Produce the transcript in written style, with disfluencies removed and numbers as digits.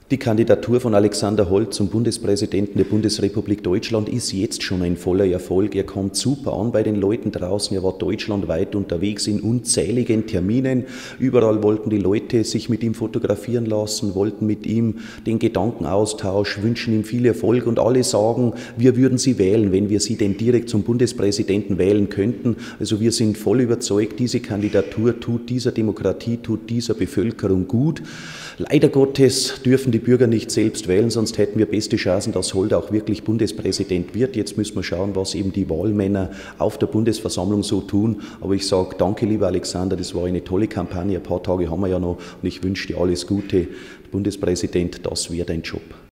Die Kandidatur von Alexander Holt zum Bundespräsidenten der Bundesrepublik Deutschland ist jetzt schon ein voller Erfolg. Er kommt super an bei den Leuten draußen. Er war deutschlandweit unterwegs in unzähligen Terminen. Überall wollten die Leute sich mit ihm fotografieren lassen, wollten mit ihm den Gedankenaustausch, wünschen ihm viel Erfolg und alle sagen, wir würden Sie wählen, wenn wir Sie denn direkt zum Bundespräsidenten wählen könnten. Also wir sind voll überzeugt, diese Kandidatur tut dieser Demokratie, tut dieser Bevölkerung gut. Leider Gottes dürfen die Bürger nicht selbst wählen, sonst hätten wir beste Chancen, dass Holt auch wirklich Bundespräsident wird. Jetzt müssen wir schauen, was eben die Wahlmänner auf der Bundesversammlung so tun. Aber ich sage danke, lieber Alexander, das war eine tolle Kampagne. Ein paar Tage haben wir ja noch und ich wünsche dir alles Gute. Bundespräsident, das wäre dein Job.